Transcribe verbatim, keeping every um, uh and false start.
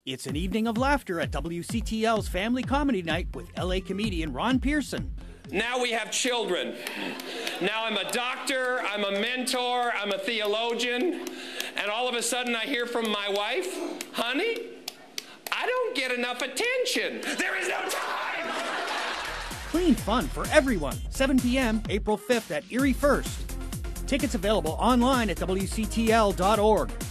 It's an evening of laughter at W C T L's Family Comedy Night with L A comedian Ron Pearson. Now we have children. Now I'm a doctor, I'm a mentor, I'm a theologian, and all of a sudden I hear from my wife, honey, I don't get enough attention. There is no time! Clean fun for everyone. seven p m April fifth at Erie First. Tickets available online at W C T L dot org.